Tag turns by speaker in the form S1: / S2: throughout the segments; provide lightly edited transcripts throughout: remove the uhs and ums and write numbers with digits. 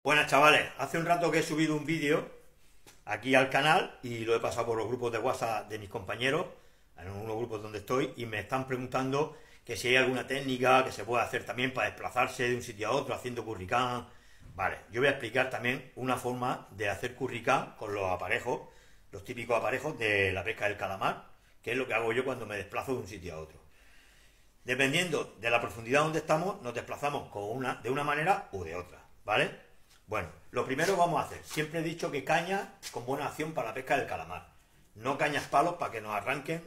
S1: Buenas chavales, hace un rato que he subido un vídeo aquí al canal y lo he pasado por los grupos de WhatsApp de mis compañeros, en unos grupos donde estoy, y me están preguntando que si hay alguna técnica que se pueda hacer también para desplazarse de un sitio a otro haciendo curricán. Vale, yo voy a explicar también una forma de hacer curricán con los aparejos, los típicos aparejos de la pesca del calamar, que es lo que hago yo cuando me desplazo de un sitio a otro. Dependiendo de la profundidad donde estamos, nos desplazamos de una manera u de otra, ¿vale? Bueno, lo primero vamos a hacer, siempre he dicho que caña con buena acción para la pesca del calamar, no cañas palos para que nos arranquen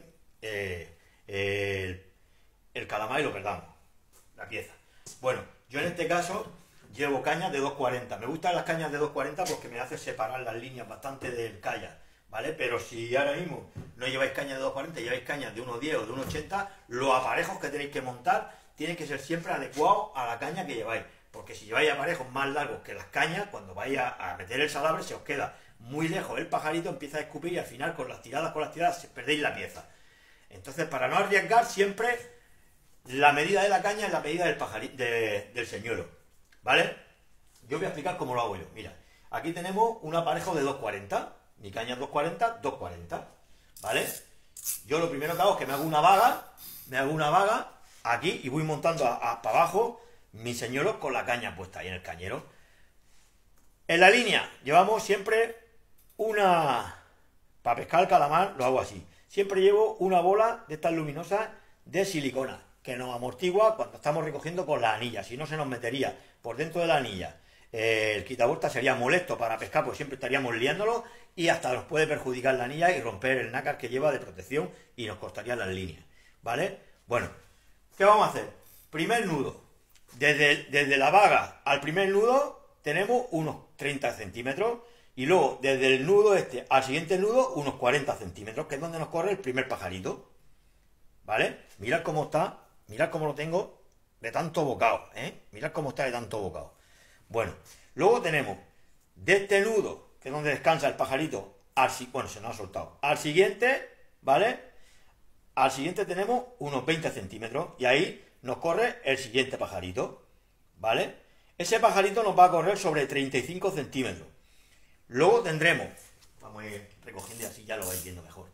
S1: el calamar y lo perdamos, la pieza. Bueno, yo en este caso llevo cañas de 2,40, me gustan las cañas de 2,40 porque me hace separar las líneas bastante del kayak, ¿vale? Pero si ahora mismo no lleváis cañas de 2,40, lleváis cañas de 1,10 o de 1,80, los aparejos que tenéis que montar tienen que ser siempre adecuados a la caña que lleváis. Porque si lleváis aparejos más largos que las cañas, cuando vais a meter el salabre se os queda muy lejos el pajarito, empieza a escupir y al final con las tiradas perdéis la pieza. Entonces, para no arriesgar, siempre la medida de la caña es la medida del del señuelo, ¿vale? Yo voy a explicar cómo lo hago yo. Mira, aquí tenemos un aparejo de 2,40, mi caña es 2,40, 2,40, ¿vale? Yo lo primero que hago es que me hago una vaga aquí y voy montando para abajo mi señuelo con la caña puesta ahí en el cañero. En la línea llevamos siempre para pescar el calamar lo hago así. Siempre llevo una bola de estas luminosas de silicona que nos amortigua cuando estamos recogiendo con la anilla. Si no, se nos metería por dentro de la anilla. El quitavuelta sería molesto para pescar, pues siempre estaríamos liándolo y hasta nos puede perjudicar la anilla y romper el nácar que lleva de protección y nos cortaría las líneas, ¿vale? Bueno, ¿qué vamos a hacer? Primer nudo. Desde la vaga al primer nudo tenemos unos 30 centímetros y luego desde el nudo este al siguiente nudo unos 40 centímetros, que es donde nos corre el primer pajarito, ¿vale? Mirad cómo está, mirad cómo lo tengo de tanto bocado, mirad cómo está de tanto bocado. Bueno, luego tenemos de este nudo, que es donde descansa el pajarito, bueno, se nos ha soltado, al siguiente, ¿vale? Al siguiente tenemos unos 20 centímetros y ahí nos corre el siguiente pajarito, ¿vale? Ese pajarito nos va a correr sobre 35 centímetros. Luego tendremos, vamos a ir recogiendo y así ya lo vais viendo mejor.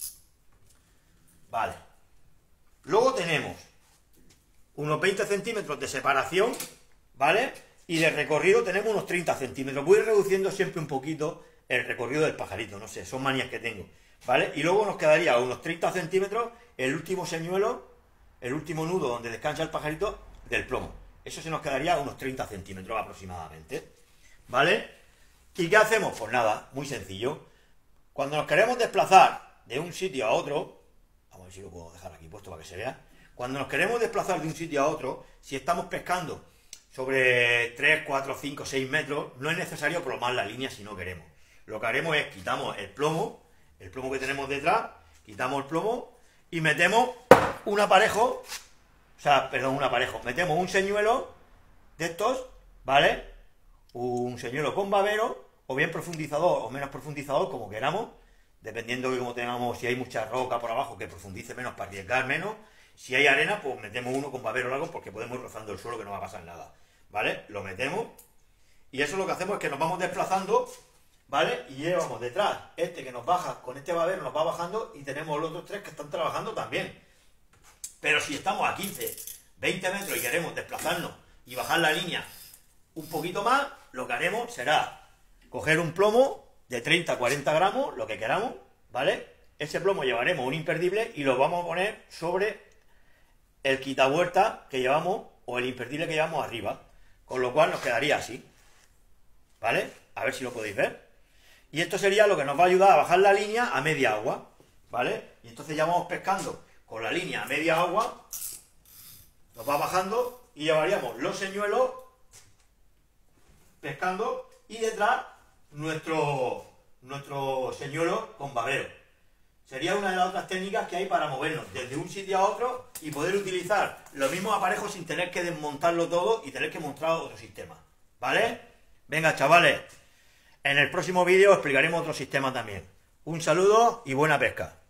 S1: Vale. Luego tenemos unos 20 centímetros de separación, ¿vale? Y de recorrido tenemos unos 30 centímetros. Voy reduciendo siempre un poquito el recorrido del pajarito, no sé, son manías que tengo, ¿vale? Y luego nos quedaría a unos 30 centímetros el último señuelo, el último nudo donde descansa el pajarito del plomo. Eso se nos quedaría a unos 30 centímetros aproximadamente, ¿vale? ¿Y qué hacemos? Pues nada, muy sencillo. Cuando nos queremos desplazar de un sitio a otro, vamos a ver si lo puedo dejar aquí puesto para que se vea. Cuando nos queremos desplazar de un sitio a otro, si estamos pescando sobre 3, 4, 5, 6 metros, no es necesario plomar la línea si no queremos. Lo que haremos es quitamos el plomo que tenemos detrás, quitamos el plomo y metemos un aparejo, metemos un señuelo de estos, ¿vale? Un señuelo con babero, o bien profundizador o menos profundizador, como queramos, dependiendo de cómo tengamos, si hay mucha roca por abajo, que profundice menos para arriesgar menos. Si hay arena, pues metemos uno con babero largo porque podemos ir rozando el suelo que no va a pasar nada, ¿vale? Lo metemos y eso lo que hacemos es que nos vamos desplazando, ¿vale? Y llevamos detrás este que nos baja, con este babero nos va bajando y tenemos los otros tres que están trabajando también. Pero si estamos a 15, 20 metros y queremos desplazarnos y bajar la línea un poquito más, lo que haremos será coger un plomo de 30 40 gramos, lo que queramos, ¿vale? Ese plomo llevaremos un imperdible y lo vamos a poner sobre el quitavuelta que llevamos o el imperdible que llevamos arriba, con lo cual nos quedaría así, ¿vale? A ver si lo podéis ver. Y esto sería lo que nos va a ayudar a bajar la línea a media agua, ¿vale? Y entonces ya vamos pescando con la línea a media agua, nos va bajando y llevaríamos los señuelos pescando y detrás nuestro señuelo con babero. Sería una de las otras técnicas que hay para movernos desde un sitio a otro y poder utilizar los mismos aparejos sin tener que desmontarlo todo y tener que montar otro sistema, ¿vale? Venga, chavales, en el próximo vídeo explicaremos otro sistema también. Un saludo y buena pesca.